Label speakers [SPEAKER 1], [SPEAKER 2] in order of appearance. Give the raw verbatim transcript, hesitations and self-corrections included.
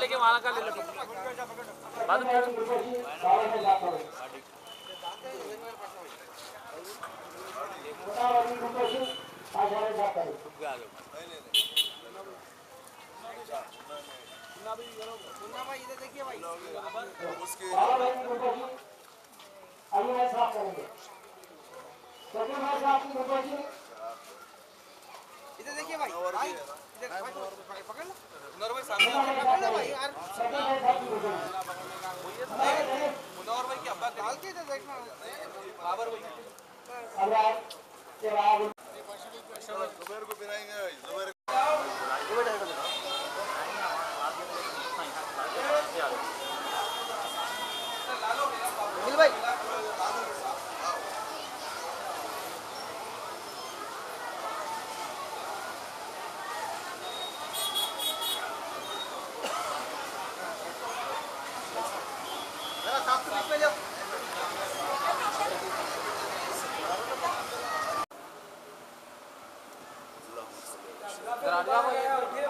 [SPEAKER 1] लेके वहाँ का ले लो बाद में भाई इधर देखिए भाई उसके अभी मैं साफ करेंगे सभी भाई साफ की गुरुजी इधर देखिए भाई भाई इधर भाई पकड़ लो मुनवर भाई सामने पकड़ लो भाई यार सभी भाई साफ की गुरुजी मुनवर भाई की अब्बा डाल के इधर देखना बाबर भाई अब यार तेरा जुबैर को पिलाएंगे जुबैर मिल भाई जरा साफ तो बीच में जाओ जरा